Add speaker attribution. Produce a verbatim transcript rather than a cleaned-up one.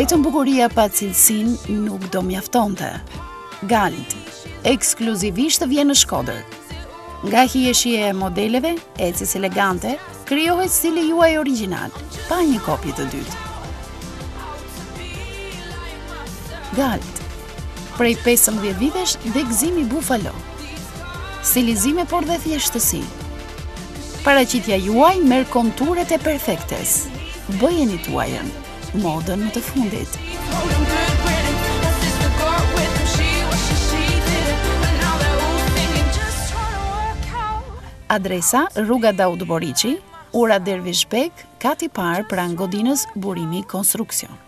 Speaker 1: Vetëm bukuria pa cilësinë nuk do mjaftonte. Galt, ekskluzivisht vjen në Shkodër. Nga hieshia e modeleve, ecës elegante, krijohet stili juaj origjinal, pa një kopje të dytë. Galt, prej pesëmbëdhjetë vitesh dhe gëzimi bufalo. Stilizime por dhe thjeshtësi. Paraqitja juaj merr konturet e perfektes. Bëjeni tuajën, modën më të fundit. Adresa Rruga Daud Boriçi, Ura Dervish Bek, kati parë pranë godinës Burimi Konstruksion.